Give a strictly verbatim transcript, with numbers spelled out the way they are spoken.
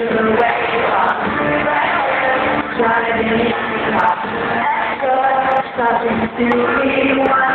away from driving me up. Something to me.